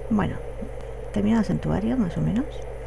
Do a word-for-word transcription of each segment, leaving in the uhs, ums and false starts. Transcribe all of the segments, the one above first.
Bueno, terminado el santuario, más o menos.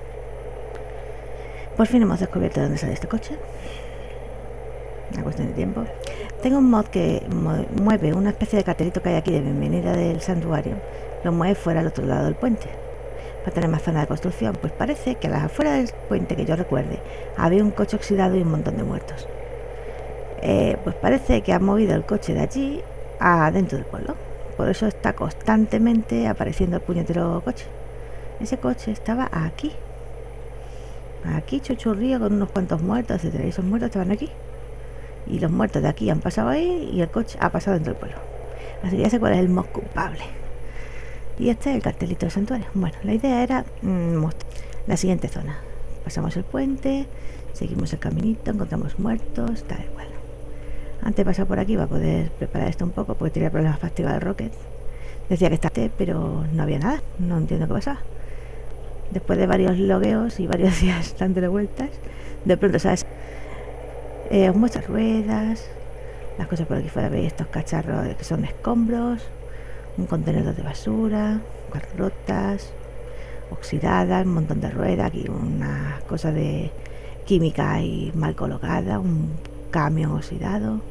Por fin hemos descubierto dónde sale este coche. Una cuestión de tiempo. Tengo un mod que mueve una especie de cartelito que hay aquí de bienvenida del santuario. Lo mueve fuera al otro lado del puente, para tener más zona de construcción. Pues parece que a las afueras del puente, que yo recuerde, había un coche oxidado y un montón de muertos. Eh, pues parece que ha movido el coche de allí a dentro del pueblo. Por eso está constantemente apareciendo el puñetero coche. Ese coche estaba aquí. Aquí chuchurrío con unos cuantos muertos, etcétera. Y esos muertos estaban aquí. Y los muertos de aquí han pasado ahí y el coche ha pasado dentro del pueblo. Así que ya sé cuál es el mod culpable. Y este es el cartelito del santuario. Bueno, la idea era mmm, mostrar la siguiente zona. Pasamos el puente, seguimos el caminito, encontramos muertos, tal igual. Antes de pasar por aquí va a poder preparar esto un poco porque tenía problemas para activar el rocket. Decía que estaba, pero no había nada. No entiendo qué pasaba. Después de varios logueos y varios días dándole vueltas, de pronto, ¿sabes? Eh, os muestro ruedas, las cosas por aquí fuera. Veis estos cacharros que son escombros, un contenedor de basura, rotas, oxidadas, un montón de ruedas, aquí una cosa de química y mal colocada, un camión oxidado.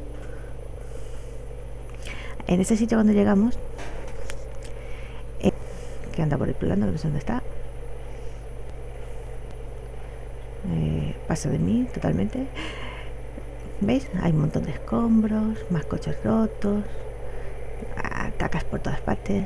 En este sitio cuando llegamos, eh, que anda por el plano, que no sé dónde está, eh, pasa de mí totalmente. ¿Veis? Hay un montón de escombros, más coches rotos, cacas por todas partes.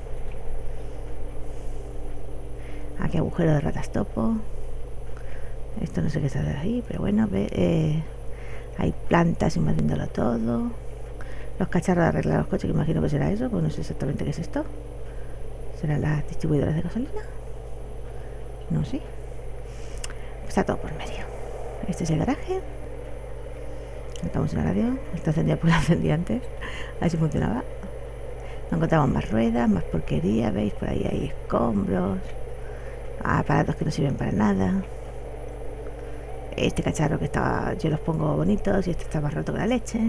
Aquí agujero de ratas topo. Esto no sé qué está de ahí, pero bueno, ve, eh, hay plantas invadiéndolo todo. Los cacharros de arreglar los coches, que imagino que será eso, pues no sé exactamente qué es esto. ¿Serán las distribuidoras de gasolina? No sé. Está todo por medio. Este es el garaje. Estamos en la radio. Está encendida porque la encendí antes. A ver si funcionaba. Encontramos más ruedas, más porquería. ¿Veis? Por ahí hay escombros, aparatos que no sirven para nada. Este cacharro que estaba, yo los pongo bonitos y este está más roto que la leche.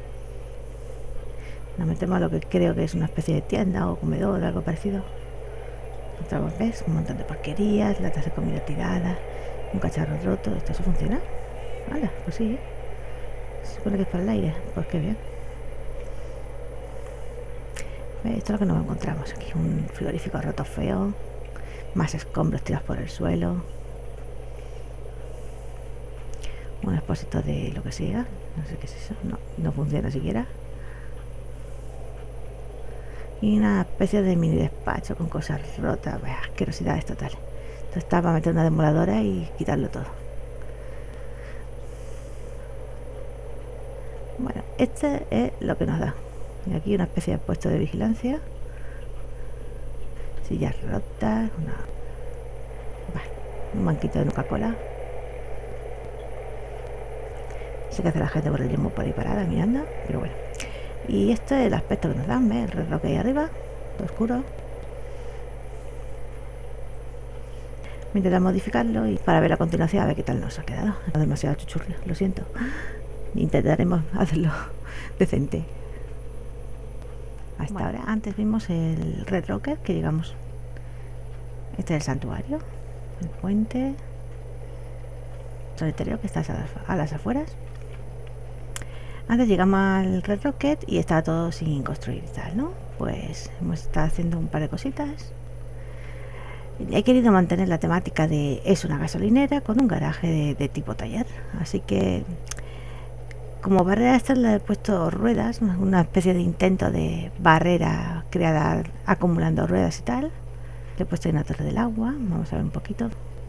Nos metemos a lo que creo que es una especie de tienda o comedor o algo parecido. Encontramos, ¿ves? Un montón de porquerías, latas de comida tiradas, un cacharro roto. ¿Esto sí funciona? Hala, pues sí. Se supone que es para el aire. Pues qué bien. ¿Ves? Esto es lo que nos encontramos aquí. Un frigorífico roto feo. Más escombros tirados por el suelo. Un expósito de lo que sea. No sé qué es eso. No, no funciona siquiera. Y una especie de mini despacho con cosas rotas. Bah, asquerosidades totales. Esto está para meter una demoladora y quitarlo todo. Bueno, este es lo que nos da. Y aquí una especie de puesto de vigilancia. Sillas rotas. Una... Bah, un banquito de Coca-Cola. Sé que hace la gente por el yemo por ahí parada mirando, pero bueno. Y este es el aspecto que nos dan, ¿ves? El reloj que hay arriba, oscuro. Voy a intentar modificarlo y para ver a continuación a ver qué tal nos ha quedado. No demasiado chuchurrio, lo siento. Intentaremos hacerlo decente. Hasta bueno. Ahora, antes vimos el Red Rocket que llegamos. Este es el santuario, el puente solitario que está a las, a las afueras. Antes llegamos al Red Rocket y estaba todo sin construir y tal, ¿no? Pues hemos estado haciendo un par de cositas. He querido mantener la temática de es una gasolinera con un garaje de, de tipo taller. Así que como barrera esta le he puesto ruedas, una especie de intento de barrera creada acumulando ruedas y tal. Le he puesto una torre del agua, vamos a ver un poquito.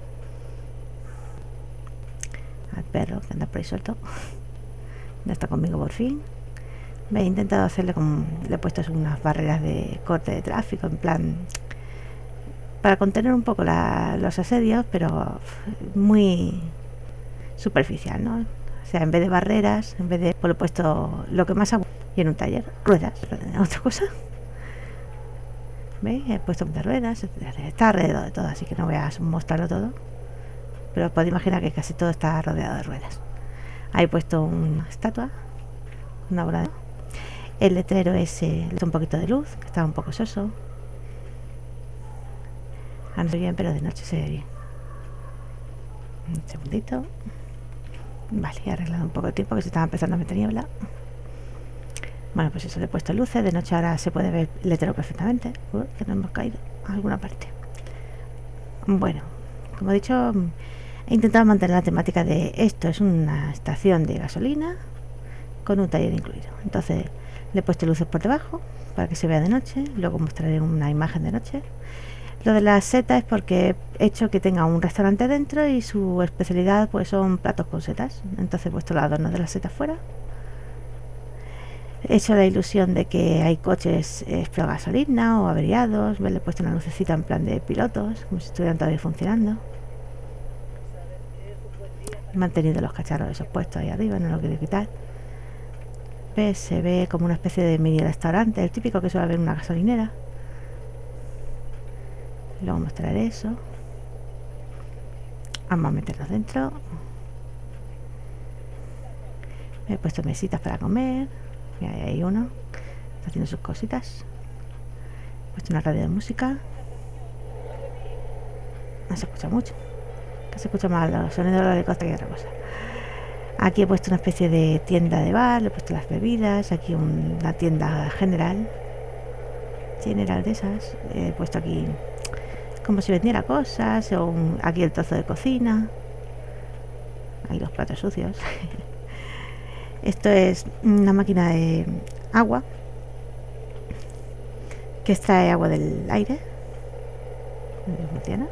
Al perro que anda por ahí suelto. Ya está conmigo por fin. Me he intentado hacerle como... Le he puesto unas barreras de corte de tráfico, en plan... Para contener un poco la, los asedios, pero muy superficial, ¿no? O sea, en vez de barreras, en vez de... Pues le he puesto lo que más hago. Y en un taller, ruedas. Otra cosa. ¿Veis? He puesto muchas ruedas. Está alrededor de todo, así que no voy a mostrarlo todo. Pero podéis imaginar que casi todo está rodeado de ruedas. Ahí he puesto una estatua, una bola de... El letrero es eh, un poquito de luz, que está un poco soso. Ahora no se ve bien, pero de noche se ve bien. Un segundito. Vale, he arreglado un poco el tiempo que se estaba empezando a meter niebla. Bueno, pues eso, le he puesto luces. De noche ahora se puede ver el letrero perfectamente. Uh, que no hemos caído a alguna parte. Bueno, como he dicho, he intentado mantener la temática de esto. Es una estación de gasolina con un taller incluido. Entonces le he puesto luces por debajo para que se vea de noche. Luego mostraré una imagen de noche. Lo de la seta es porque he hecho que tenga un restaurante dentro y su especialidad pues son platos con setas. Entonces he puesto los adornos de las setas fuera. He hecho la ilusión de que hay coches eh, pro gasolina o averiados. Le he puesto una lucecita en plan de pilotos, como si estuvieran todavía funcionando. He mantenido los cacharros esos puestos ahí arriba, no lo quiero quitar. ¿Ves? Se ve como una especie de mini restaurante, el típico que suele haber en una gasolinera. Luego mostraré eso. Vamos a meternos dentro. Me he puesto mesitas para comer. Mira, ahí hay uno. Está haciendo sus cositas. He puesto una radio de música. No se escucha mucho. Que se escucha más los sonidos de la helicóptero que otra cosa. Aquí he puesto una especie de tienda de bar. Le he puesto las bebidas. Aquí una tienda general. General de esas. He puesto aquí como si vendiera cosas. O un, aquí el trozo de cocina. Ahí los platos sucios. Esto es una máquina de agua que extrae agua del aire. ¿Cómo funciona?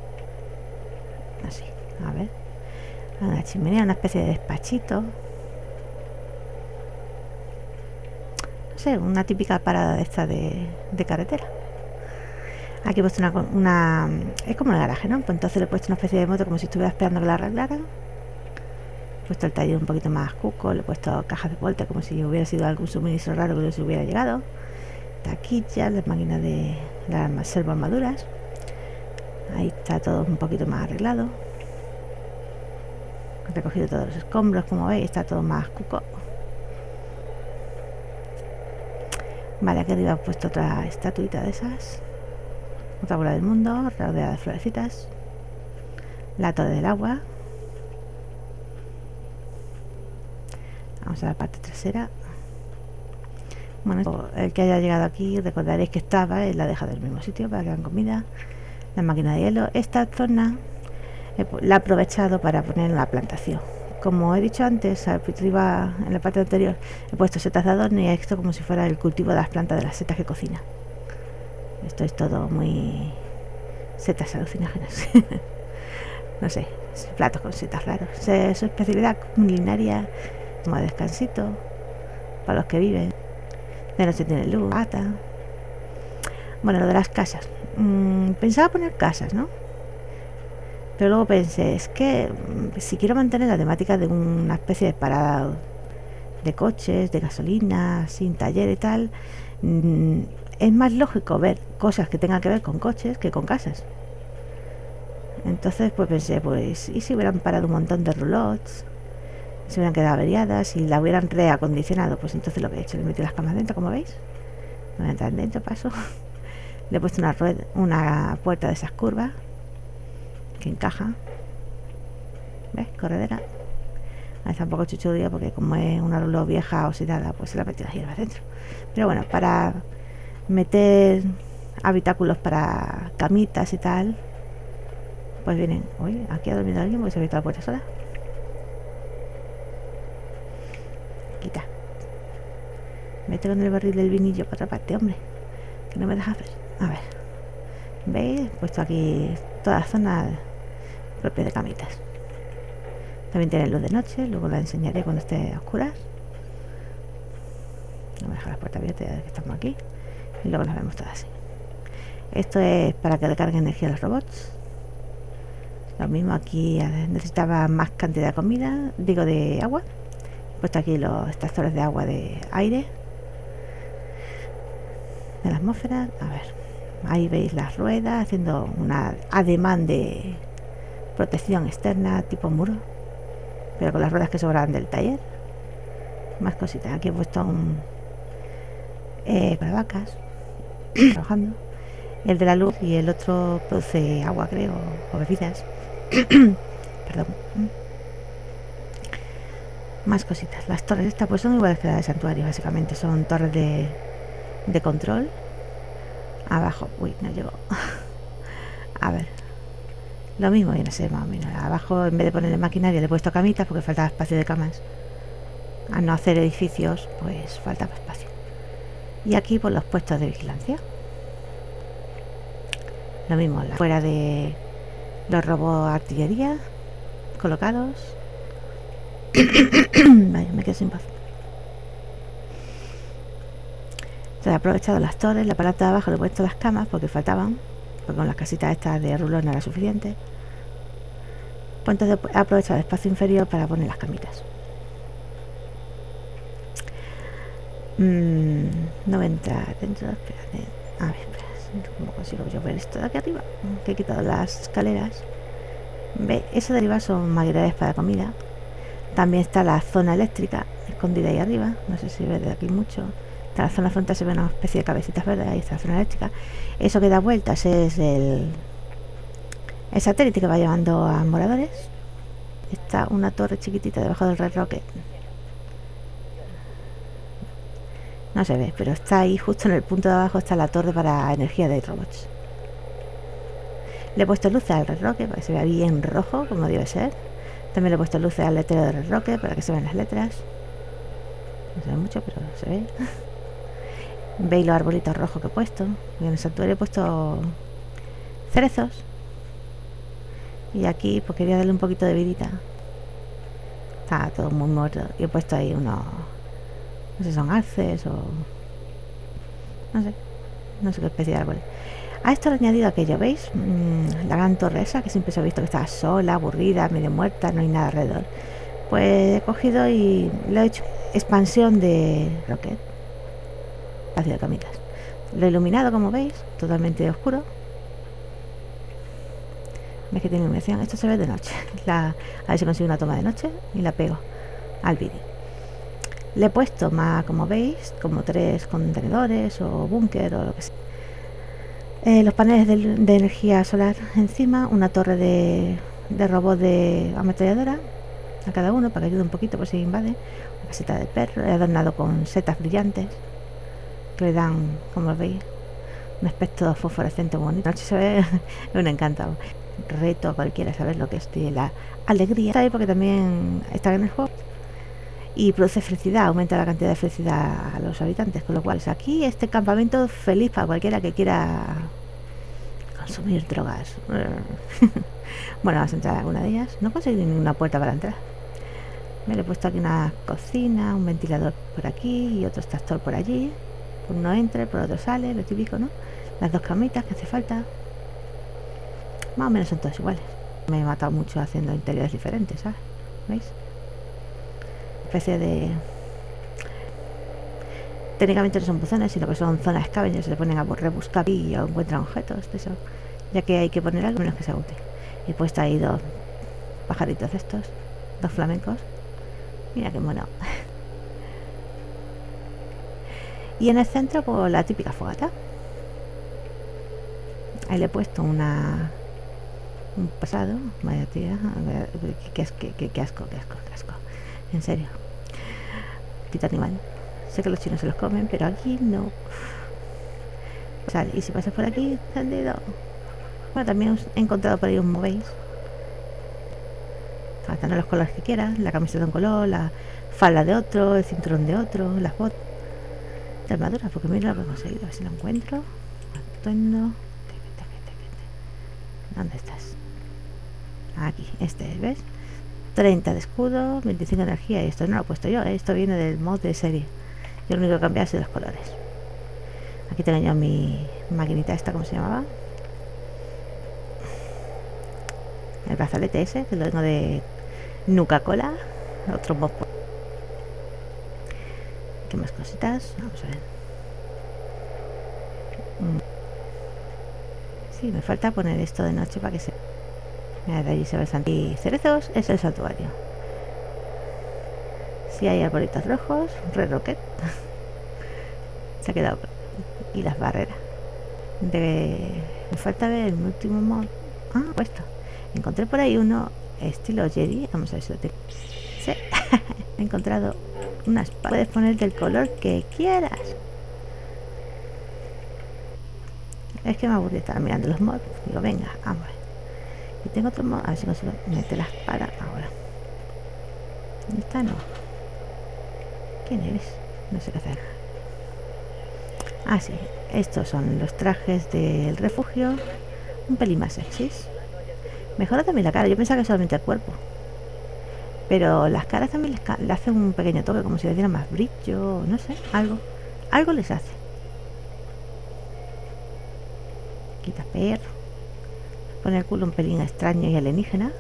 Así, a ver. Una chimenea, una especie de despachito. No sé, una típica parada de esta de, de carretera. Aquí he puesto una, una... Es como el garaje, ¿no? Pues entonces le he puesto una especie de moto como si estuviera esperando que la arreglaran. He puesto el taller un poquito más cuco, le he puesto cajas de vuelta como si hubiera sido algún suministro raro que no se hubiera llegado. Taquillas, las máquinas de las servo armaduras. Ahí está todo un poquito más arreglado. He recogido todos los escombros, como veis, está todo más cuco. Vale, aquí arriba he puesto otra estatuita de esas. Otra bola del mundo, rodeada de florecitas. La torre del agua. Vamos a la parte trasera. Bueno, el que haya llegado aquí recordaréis que estaba en la deja del mismo sitio para que hagan comida. La máquina de hielo. Esta zona la he aprovechado para poner la plantación. Como he dicho antes, arriba en la parte anterior he puesto setas de adorno y esto como si fuera el cultivo de las plantas de las setas que cocina. Esto es todo muy setas alucinógenas. No sé, platos con setas raros. Su especialidad culinaria como descansito para los que viven. De noche tiene luz, gata. Bueno, lo de las casas. Mm, pensaba poner casas, ¿no? Pero luego pensé, es que si quiero mantener la temática de una especie de parada de coches, de gasolina, sin taller y tal, mmm, es más lógico ver cosas que tengan que ver con coches que con casas. Entonces pues pensé, pues, ¿y si hubieran parado un montón de roulots? Se hubieran quedado averiadas y la hubieran reacondicionado? Pues entonces lo que he hecho, le he metido las camas dentro, como veis. No voy a entrar dentro, paso. Le he puesto una, rueda, una puerta de esas curvas que encaja. ¿Ves? Corredera. Está un poco chuchudía porque como es una roulotte vieja oxidada, pues se la ha metido las hierbas dentro. Pero bueno, para meter habitáculos para camitas y tal, pues vienen. Uy, aquí ha dormido alguien porque se ha abierto la puerta sola. Quita. Vete con el barril del vinillo para otra parte, hombre, que no me dejas ver. A ver, veis, he puesto aquí toda la zona propia de camitas. También tiene luz de noche, luego la enseñaré cuando esté a oscuras. No me deja la puerta abierta ya que estamos aquí. Y luego las vemos todas así. Esto es para que recargue energía a los robots. Lo mismo aquí, necesitaba más cantidad de comida, digo de agua. He puesto aquí los extractores de agua de aire de la atmósfera. A ver, ahí veis las ruedas haciendo una ademán de protección externa tipo muro, pero con las ruedas que sobraban del taller. Más cositas. Aquí he puesto un eh, para vacas trabajando. el de la luz, y el otro produce agua, creo, o bebidas. Perdón. Más cositas. Las torres estas pues son iguales que las de santuario, básicamente. Son torres de, de control. Abajo, uy, no llegó. A ver, lo mismo viene a ser más o menos. Abajo, en vez de ponerle maquinaria, le he puesto camitas porque faltaba espacio de camas. Al no hacer edificios, pues faltaba espacio. Y aquí, pues los puestos de vigilancia. Lo mismo, la fuera de los robots artillería colocados. Vaya, me quedo sin voz. Se he aprovechado las torres, la parte de abajo le he puesto las camas porque faltaban, porque con las casitas estas de rulón no era suficiente. Pues entonces he aprovechado el espacio inferior para poner las camitas. Mm, no voy a entrar dentro, espérate. A ver, espera, ¿cómo consigo yo ver esto de aquí arriba? Que he quitado las escaleras. Ve, eso de arriba son maquinarias para comida. También está la zona eléctrica escondida ahí arriba. No sé si ves de aquí mucho. En la zona frontal se ve una especie de cabecitas verdes. Ahí está la zona eléctrica. Eso que da vueltas es el, el satélite que va llevando a moradores. Está una torre chiquitita debajo del Red Rocket. No se ve, pero está ahí justo en el punto de abajo. Está la torre para energía de robots. Le he puesto luces al Red Rocket para que se vea bien rojo, como debe ser. También le he puesto luces al letrero de Red Rocket para que se vean las letras. No se ve mucho, pero se ve. Veis los arbolitos rojos que he puesto. Y en el santuario he puesto cerezos. Y aquí pues quería darle un poquito de vidita. Está todo muy muerto. Y he puesto ahí unos... No sé si son arces o... No sé. No sé qué especie de árbol. A esto le he añadido aquello, ¿veis? Mm, la gran torre esa que siempre se ha visto que estaba sola, aburrida, medio muerta, no hay nada alrededor. Pues he cogido y le he hecho expansión de Rocket. Espacio de camitas. Lo he iluminado, como veis, totalmente oscuro. ¿Ves que tiene iluminación? Esto se ve de noche. La, a ver si consigo una toma de noche y la pego al vídeo. Le he puesto más, como veis, como tres contenedores o búnker o lo que sea. Eh, los paneles de, de energía solar encima, una torre de, de robot de ametralladora a cada uno para que ayude un poquito por si invade. Una casita de perro, he adornado con setas brillantes que le dan, como veis, un aspecto fosforescente bonito. Noche se ve un encanto. Reto a cualquiera saber lo que es de la alegría. Está ahí porque también está en el juego y produce felicidad, aumenta la cantidad de felicidad a los habitantes, con lo cual es aquí este campamento feliz para cualquiera que quiera consumir drogas. Bueno, vamos a entrar a alguna de ellas. No conseguí ninguna puerta para entrar. Me le he puesto aquí una cocina, un ventilador por aquí y otro extractor por allí. Por uno entra, por otro sale, lo típico, ¿no? Las dos camitas que hace falta. Más o menos son todos iguales. Me he matado mucho haciendo interiores diferentes, ¿sabes? ¿Veis? Especie de... Técnicamente no son buzones, sino que son zonas scavengers. Se le ponen a rebuscar y encuentran objetos de eso, ya que hay que poner algo menos que sea útil. Y pues está ahí dos pajaritos de estos, dos flamencos. Mira qué mono. Y en el centro, pues la típica fogata. Ahí le he puesto una... un pasado. Vaya tía. Qué, qué, qué, qué asco, qué asco, qué asco. En serio. Pito animal. Sé que los chinos se los comen, pero aquí no. O sea, y si pasas por aquí, encendido. Bueno, también he encontrado por ahí un movéis. Para tener los colores que quieras. La camiseta de un color, la falda de otro, el cinturón de otro, las botas de armadura, porque mira lo que he conseguido. A ver si lo encuentro. Atuendo. ¿Dónde estás? Aquí, este es, ¿ves? treinta de escudo, veinticinco de energía. Y esto no lo he puesto yo, ¿eh? Esto viene del mod de serie. Yo lo único que cambié ha sido los colores. Aquí tengo yo mi maquinita esta, ¿cómo se llamaba? El brazalete ese, que lo tengo de Nuka-Cola. Otro mod. ¿Qué más cositas? Vamos a ver. Sí, me falta poner esto de noche para que se... Mira, de allí se ve el santuario. Y cerezos es el santuario. Si sí, hay arbolitos rojos, Red Rocket. Se ha quedado. Y las barreras. de... Me falta ver el último mod. Ah, puesto. Encontré por ahí uno estilo Jedi. Vamos a ver si lo tengo. Sí. He encontrado una espada. Puedes ponerte el color que quieras. Es que me aburrí, estaba mirando los mods. Digo, venga, vamos a ver. Y tengo otro mod. A ver si consigo meter la espada ahora. ¿Dónde está? No. ¿Quién eres? No sé qué hacer. Ah, sí. Estos son los trajes del refugio. Un pelín más sexys. Mejora también la cara. Yo pensaba que solamente el cuerpo. Pero las caras también les le hacen un pequeño toque, como si les diera más brillo. No sé, algo. Algo les hace. Quita perro. Pone el culo un pelín extraño y alienígena.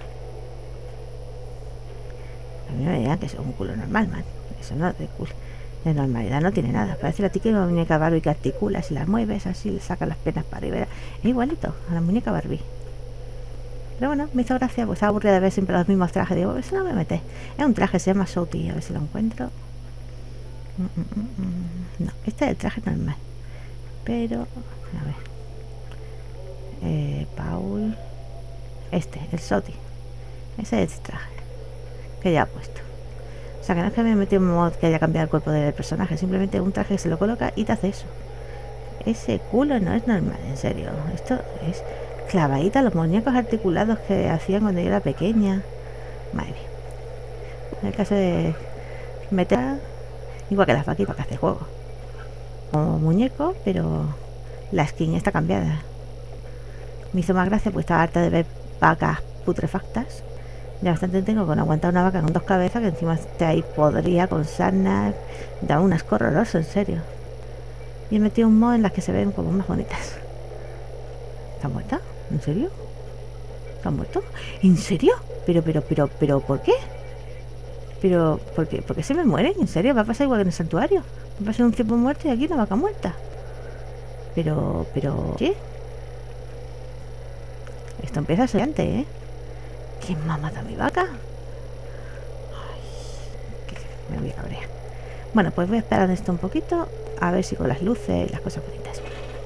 A mí me dirán que es un culo normal, man. Eso no de culo. De normalidad no tiene nada. Parece la típica muñeca Barbie que articula. Si la mueves así, le saca las penas para arriba. Es igualito a la muñeca Barbie. Pero bueno, me hizo gracia, pues estaba aburrida de ver siempre los mismos trajes. Digo, eso no me metes. Es un traje, se llama Shouty, a ver si lo encuentro. Mm, mm, mm. No, este es el traje normal. Pero, a ver. Eh, Paul. Este, el Shouty. Ese es el traje que ya ha puesto. O sea, que no es que me he metido un mod que haya cambiado el cuerpo del personaje. Simplemente un traje que se lo coloca y te hace eso. Ese culo no es normal, en serio. Esto es... clavadita, los muñecos articulados que hacían cuando yo era pequeña. Madre mía. En el caso de meter igual que las vaquitas que hace el juego. Como muñeco, pero la skin está cambiada. Me hizo más gracia porque estaba harta de ver vacas putrefactas. Ya bastante tengo con aguantar una vaca con dos cabezas que encima esté ahí podría con sarnas. Da un asco horroroso, en serio. Y he metido un mod en las que se ven como más bonitas. ¿Está muerta? ¿En serio? ¿Se ha muerto? ¿En serio? Pero, pero, pero, pero, ¿por qué? Pero, ¿por qué? ¿Por qué se me mueren? ¿En serio? Va a pasar igual que en el santuario. Va a pasar un tiempo muerto y aquí una vaca muerta. Pero, pero, ¿qué? Esto empieza a ser antes, ¿eh? ¿Quién me ha matado a mi vaca? Ay, que me voy a cabrear. Bueno, pues voy a esperar esto un poquito. A ver si con las luces y las cosas bonitas.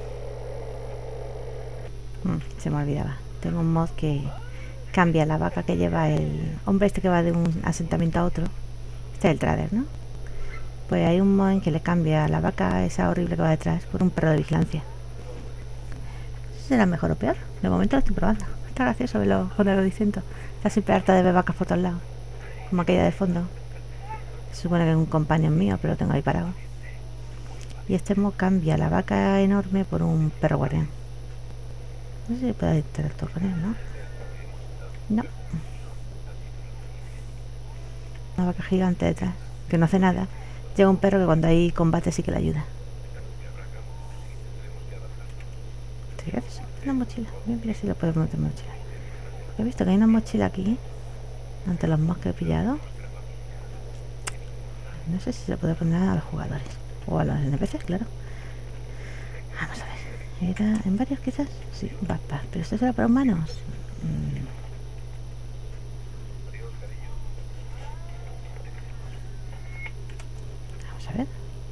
Mm, se me olvidaba. Tengo un mod que cambia la vaca que lleva el hombre este que va de un asentamiento a otro. Este es el trader, ¿no? Pues hay un mod en que le cambia la vaca esa horrible que va detrás por un perro de vigilancia. ¿Será mejor o peor? De momento lo estoy probando. Está gracioso verlo con el distinto. Está siempre harta de ver vacas por todos lados. Como aquella de fondo. Se supone que es un compañero mío, pero lo tengo ahí parado. Y este mod cambia la vaca enorme por un perro guardián. No sé si puedo interactuar con él, ¿no? No. Una vaca gigante detrás, que no hace nada. Llega un perro que cuando hay combate sí que le ayuda. ¿Qué haces? Una mochila. Voy a mirar si lo puedo meter en mochila. Porque he visto que hay una mochila aquí. Ante los mobs que he pillado. No sé si se puede poner a los jugadores. O a los N P Cs, claro. Vamos a ver. ¿Era en varios quizás? Sí, backpack. ¿Pero esto será para humanos? Mm. Vamos a ver.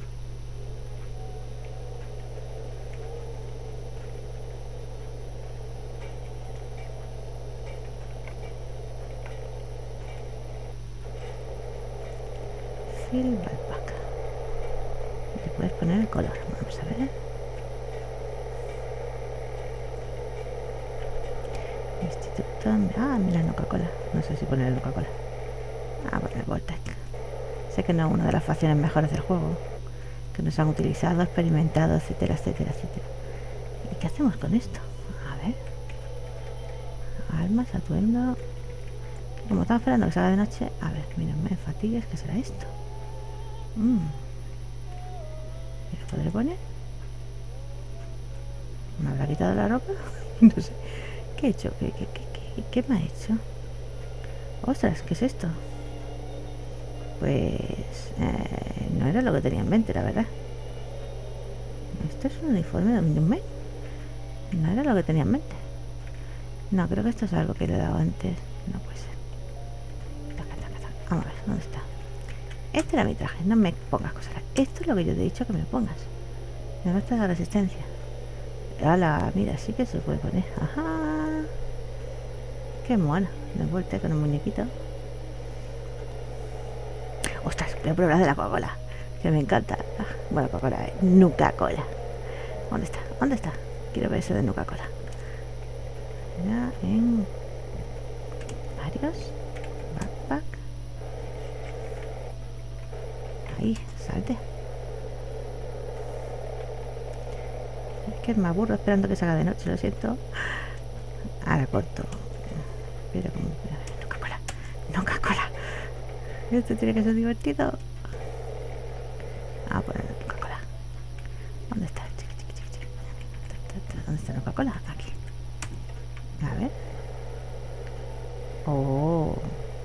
Fill backpack. Le puedes poner el color. Vamos a ver. Instituto. Ah, mira, Coca-Cola. No sé si poner el Coca-Cola. Ah, poner el Voltec. Sé que no es una de las facciones mejores del juego. Que nos han utilizado, experimentado, etcétera, etcétera, etcétera. ¿Y qué hacemos con esto? A ver. Armas, atuendo. Como estamos esperando que salga de noche. A ver, mírenme, fatigues. ¿Qué será esto? Mmm. ¿Me lo podré poner? ¿Me habrá quitado la ropa? No sé. ¿Qué he hecho? ¿Qué, qué, qué, qué, qué me ha hecho? Ostras, ¿qué es esto? Pues eh, no era lo que tenía en mente, la verdad. Esto es un uniforme de un mes. No era lo que tenía en mente. No, creo que esto es algo que le he dado antes. No puede ser. Vamos a ver, ¿dónde está? Este era mi traje, no me pongas cosas. Esto es lo que yo te he dicho que me pongas. Me basta la resistencia. ¡Hala! Mira, sí que se puede poner. ¡Ajá! ¡Qué mona! De vuelta con un muñequito. ¡Ostras! Voy a probar de la Coca-Cola, que me encanta. Bueno, Coca-Cola, eh. Nuca-Cola. ¿Dónde está? ¿Dónde está? Quiero ver ese de Nuca-Cola. Ya en varios. Backpack. Ahí, salte. Es que me aburro esperando que salga de noche, lo siento. Ahora corto. Pero como... Nuca-Cola. Nuca-Cola. Esto tiene que ser divertido. Vamos a poner Coca-Cola. ¿Dónde está? ¿Dónde está Coca-Cola? Aquí. A ver. Oh.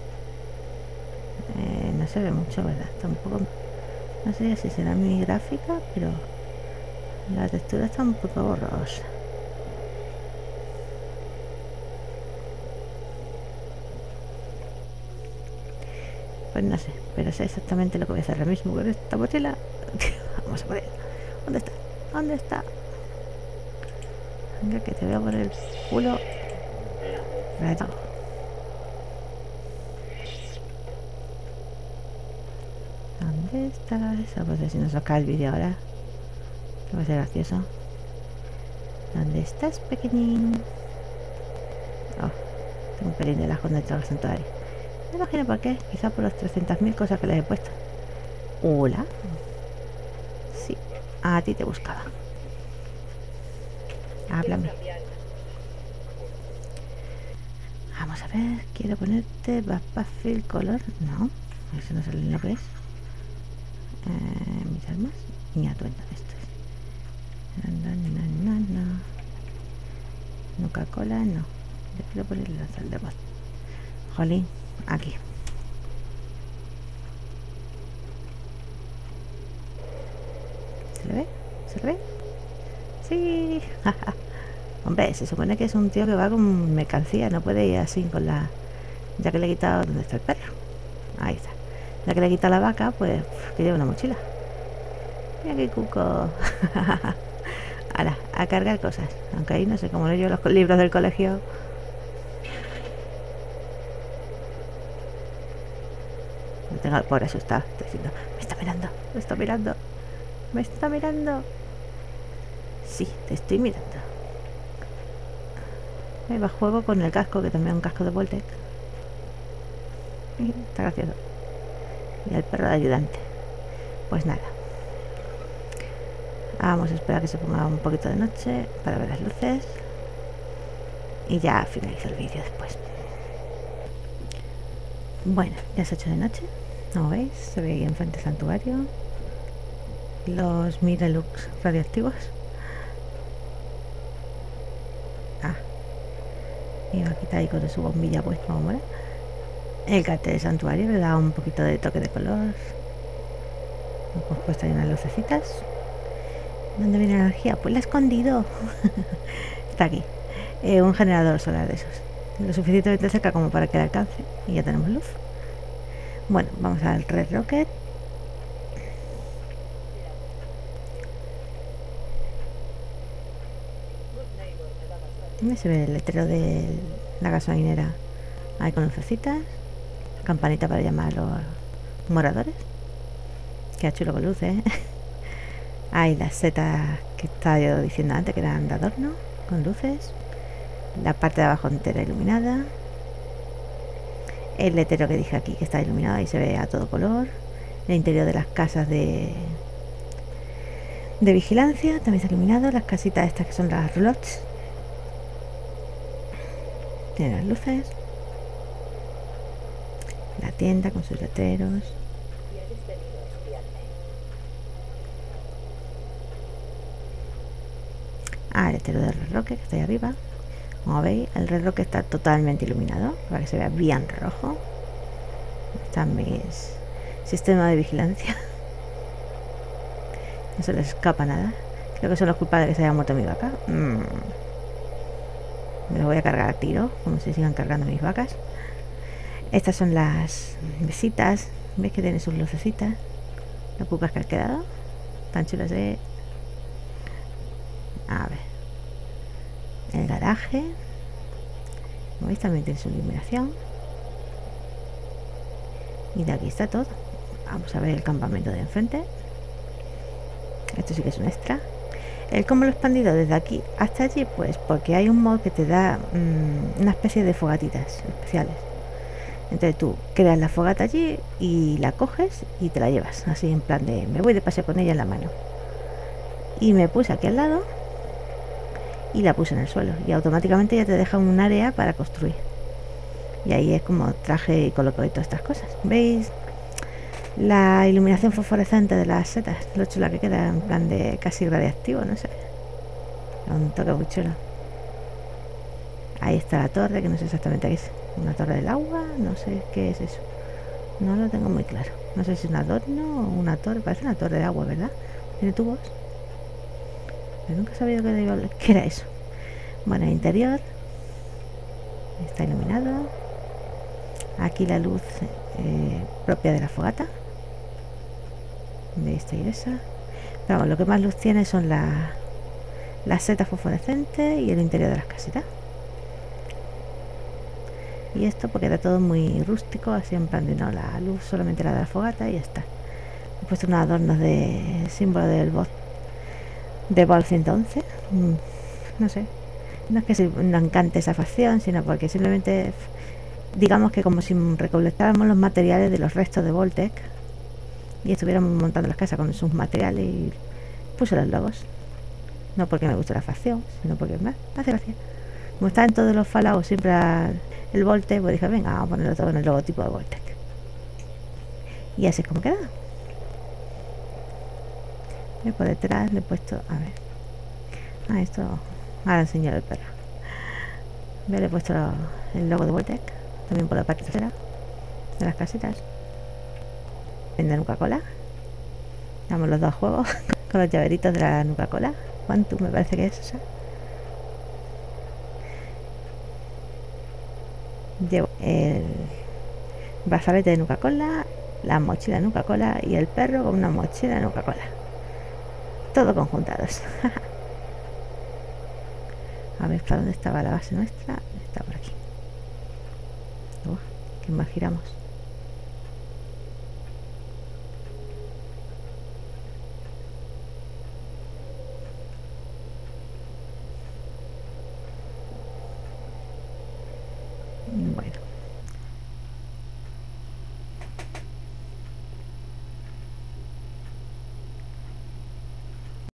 Eh, no se ve mucho, ¿verdad? Tampoco. No sé si será mi gráfica, pero la textura está un poco borrosa. Pues no sé, pero sé exactamente lo que voy a hacer ahora mismo con esta mochila. Vamos a poner. ¿Dónde está? ¿Dónde está? Venga, que te voy a poner el culo. Rato. ¿Dónde está esa? Pues si nos saca el vídeo ahora, que va a ser gracioso. ¿Dónde estás, pequeñín? Oh, tengo un pelín de ajo dentro del santuario. No imagino por qué, quizá por las trescientas mil cosas que les he puesto. Hola. Sí, a ti te buscaba. Háblame. Vamos a ver, quiero ponerte Backpack Color. No, eso no es lo que es. Eh, mis armas y atuendo. Esto es. No, no, no, no. Coca-Cola, no. Yo quiero ponerle la sal de voz. Jolín, aquí. ¿Se le ve? ¿Se le ve? Sí. Hombre, se supone que es un tío que va con mercancía, no puede ir así con la... Ya que le he quitado... ¿Dónde está el perro? Ahí está. Ya que le he quitado la vaca, pues que lleva una mochila. Mira qué cuco. Ahora, a cargar cosas. Aunque ahí no sé cómo no llevo los libros del colegio. Me tengo al pobre asustado. Estoy diciendo, me está mirando, me está mirando, me está mirando. Sí, te estoy mirando. Me va juego con el casco, que también es un casco de Voltec. Está gracioso. Y el perro de ayudante. Pues nada. Vamos a esperar a que se ponga un poquito de noche para ver las luces. Y ya finalizo el vídeo después. Bueno, ya se ha hecho de noche. Como veis, se ve ahí enfrente el santuario. Los Mirelux radioactivos. Ah. Y va a quitar ahí con su bombilla puesta, como mola. El cartel del santuario le da un poquito de toque de color. Hemos puesto ahí unas lucecitas. ¿Dónde viene la energía? Pues la he escondido. Está aquí. Eh, un generador solar de esos. Lo suficientemente cerca como para que le alcance. Y ya tenemos luz. Bueno, vamos al Red Rocket. ¿Dónde se ve el letrero de la gasolinera? Ahí con lucecitas. Campanita para llamar a los moradores. Qué chulo con luces, ¿eh? Hay las setas que estaba yo diciendo antes, que eran de adorno, con luces. La parte de abajo entera iluminada. El letrero que dije aquí, que está iluminado y se ve a todo color. El interior de las casas de de vigilancia también está iluminado. Las casitas estas que son las roulottes. Tiene las luces. La tienda con sus letreros. Ah, el letrero del Red Rocket que está ahí arriba. Como veis, el Red Rocket está totalmente iluminado para que se vea bien rojo. Están mis sistemas de vigilancia. No se les escapa nada. Creo que son los culpables de que se haya muerto mi vaca. Mm. Me lo voy a cargar a tiro, como si sigan cargando mis vacas. Estas son las mesitas. ¿Veis que tiene sus lucecitas? Las cucas que han quedado. Tan chulas de... A ver. garaje. Como veis, también tiene su iluminación. Y de aquí está todo. Vamos a ver el campamento de enfrente. Esto sí que es un extra. El cómo lo he expandido desde aquí hasta allí, pues porque hay un mod que te da mmm, una especie de fogatitas especiales. Entonces tú creas la fogata allí y la coges y te la llevas, así en plan de me voy de paseo con ella en la mano. Y me puse aquí al lado y la puse en el suelo y automáticamente ya te deja un área para construir. Y ahí es como traje y coloco y todas estas cosas. ¿Veis? La iluminación fosforescente de las setas, lo chula que queda, en plan de casi radiactivo, no sé. Un toque muy chulo. Ahí está la torre, que no sé exactamente qué es. Una torre del agua, no sé qué es eso. No lo tengo muy claro. No sé si es un adorno o una torre. Parece una torre de agua, ¿verdad? Tiene tubos. Pero nunca he sabido qué, qué era eso. Bueno, el interior está iluminado. Aquí la luz eh, propia de la fogata. De esta y esa. Pero bueno, lo que más luz tiene son la, las setas fosforescentes y el interior de las casitas. Y esto porque era todo muy rústico, así en plan de no, la luz solamente la de la fogata y ya está. He puesto unos adornos de símbolo del bot de Ball ciento once. Mm, no sé, no es que se, no encante esa facción, sino porque simplemente digamos que como si recolectáramos los materiales de los restos de Voltec y estuviéramos montando las casas con sus materiales y puse los logos. No porque me guste la facción, sino porque me hace gracia. Como está en todos los Fallout siempre el Voltec, pues dije, venga, vamos a ponerlo todo en el logotipo de Voltec. Y así es como queda. Y por detrás le he puesto, a ver. Ah, esto, ahora enseño el perro. Le he puesto el logo de Voltec, también por la parte trasera de las casitas. Vende Nuka-Cola. Damos los dos juegos con los llaveritos de la Nuka-Cola. Quantum me parece que es esa. Llevo el brazalete de Nuka-Cola, la mochila de Nuka-Cola y el perro con una mochila de Nuka-Cola. Todo conjuntados. A ver, ¿para dónde estaba la base nuestra? Está por aquí. Oh, ¿qué más giramos?